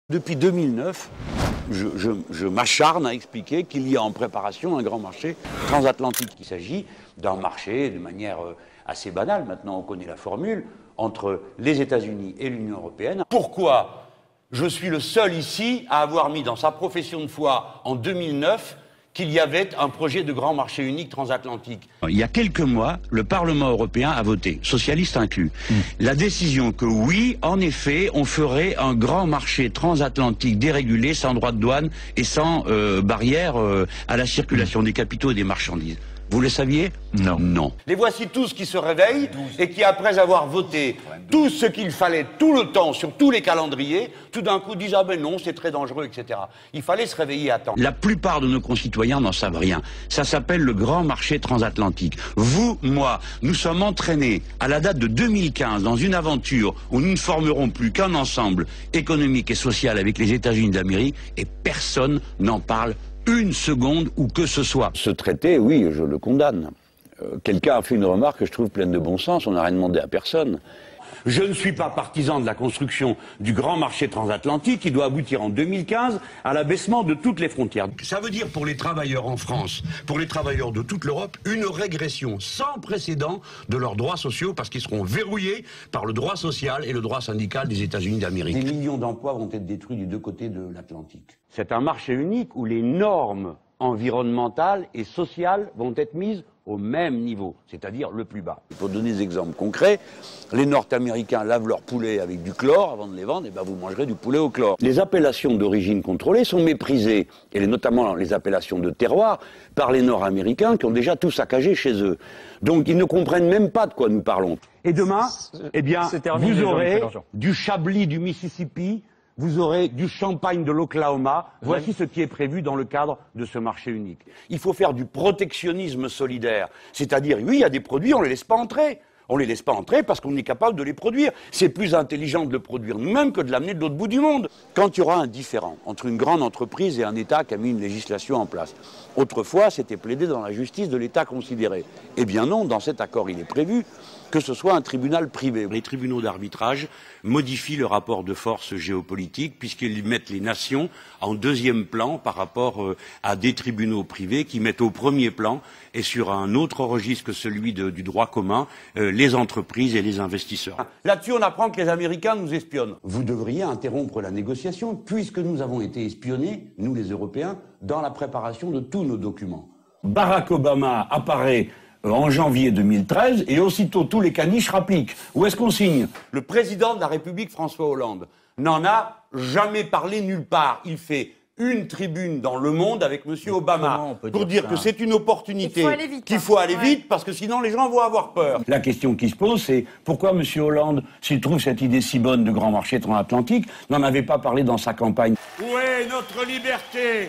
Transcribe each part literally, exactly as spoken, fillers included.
Depuis deux mille neuf, je, je, je m'acharne à expliquer qu'il y a en préparation un grand marché transatlantique. Il s'agit d'un marché de manière assez banale, maintenant on connaît la formule, entre les États-Unis et l'Union européenne. Pourquoi je suis le seul ici à avoir mis dans sa profession de foi en deux mille neuf qu'il y avait un projet de grand marché unique transatlantique. Il y a quelques mois, le Parlement européen a voté, socialistes inclus, mmh. la décision que oui, en effet, on ferait un grand marché transatlantique dérégulé, sans droits de douane et sans euh, barrière euh, à la circulation mmh. des capitaux et des marchandises. Vous le saviez? Non. Non. Les voici tous qui se réveillent et qui, après avoir voté tout ce qu'il fallait tout le temps sur tous les calendriers, tout d'un coup disent « Ah ben non, c'est très dangereux, et cetera » Il fallait se réveiller à temps. La plupart de nos concitoyens n'en savent rien. Ça s'appelle le grand marché transatlantique. Vous, moi, nous sommes entraînés à la date de deux mille quinze dans une aventure où nous ne formerons plus qu'un ensemble économique et social avec les États-Unis d'Amérique et personne n'en parle une seconde ou que ce soit. Ce traité, oui, je le condamne. Euh, Quelqu'un a fait une remarque que je trouve pleine de bon sens, on n'a rien demandé à personne. Je ne suis pas partisan de la construction du grand marché transatlantique qui doit aboutir en deux mille quinze à l'abaissement de toutes les frontières. Ça veut dire pour les travailleurs en France, pour les travailleurs de toute l'Europe, une régression sans précédent de leurs droits sociaux parce qu'ils seront verrouillés par le droit social et le droit syndical des États-Unis d'Amérique. Des millions d'emplois vont être détruits des deux côtés de l'Atlantique. C'est un marché unique où les normes environnementales et sociales vont être mises au même niveau, c'est-à-dire le plus bas. Pour donner des exemples concrets, les Nord-Américains lavent leurs poulets avec du chlore avant de les vendre, et ben vous mangerez du poulet au chlore. Les appellations d'origine contrôlée sont méprisées, et notamment les appellations de terroir, par les Nord-Américains qui ont déjà tout saccagé chez eux. Donc ils ne comprennent même pas de quoi nous parlons. Et demain, eh bien, vous aurez du Chablis du Mississippi, vous aurez du champagne de l'Oklahoma. Voici ce qui est prévu dans le cadre de ce marché unique. Il faut faire du protectionnisme solidaire. C'est-à-dire, oui, il y a des produits, on ne les laisse pas entrer. On ne les laisse pas entrer parce qu'on est capable de les produire. C'est plus intelligent de le produire nous-mêmes que de l'amener de l'autre bout du monde. Quand il y aura un différend entre une grande entreprise et un État qui a mis une législation en place, autrefois, c'était plaidé dans la justice de l'État considéré. Eh bien non, dans cet accord, il est prévu que ce soit un tribunal privé. Les tribunaux d'arbitrage modifient le rapport de force géopolitique puisqu'ils mettent les nations en deuxième plan par rapport euh, à des tribunaux privés qui mettent au premier plan et sur un autre registre que celui de, du droit commun euh, les entreprises et les investisseurs. Là-dessus, on apprend que les Américains nous espionnent. Vous devriez interrompre la négociation puisque nous avons été espionnés, nous les Européens, dans la préparation de tous nos documents. Barack Obama apparaît en janvier deux mille treize, et aussitôt tous les caniches rappliquent. Où est-ce qu'on signe? Le président de la République, François Hollande, n'en a jamais parlé nulle part. Il fait une tribune dans Le Monde avec M. Obama pour dire, dire que c'est une opportunité, qu'il faut aller vite, hein. vite parce que sinon les gens vont avoir peur. La question qui se pose, c'est pourquoi M. Hollande, s'il trouve cette idée si bonne de grand marché transatlantique, n'en avait pas parlé dans sa campagne? Où est notre liberté?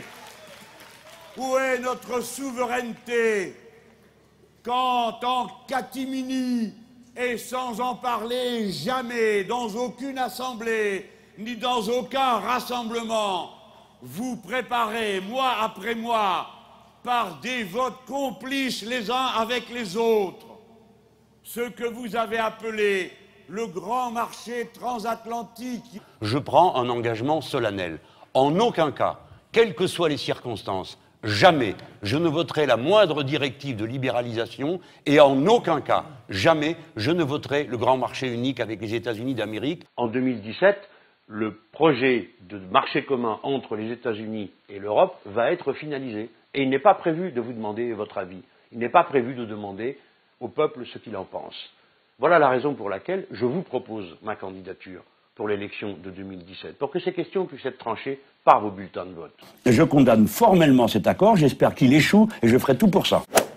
Où est notre souveraineté? Quand en catimini, et sans en parler jamais, dans aucune assemblée, ni dans aucun rassemblement, vous préparez, mois après mois, par des votes complices les uns avec les autres, ce que vous avez appelé le grand marché transatlantique. Je prends un engagement solennel. En aucun cas, quelles que soient les circonstances, jamais je ne voterai la moindre directive de libéralisation et en aucun cas, jamais je ne voterai le grand marché unique avec les États-Unis d'Amérique. En deux mille dix-sept, le projet de marché commun entre les États-Unis et l'Europe va être finalisé. Et il n'est pas prévu de vous demander votre avis. Il n'est pas prévu de demander au peuple ce qu'il en pense. Voilà la raison pour laquelle je vous propose ma candidature pour l'élection de deux mille dix-sept, pour que ces questions puissent être tranchées par vos bulletins de vote. Je condamne formellement cet accord, j'espère qu'il échoue et je ferai tout pour ça.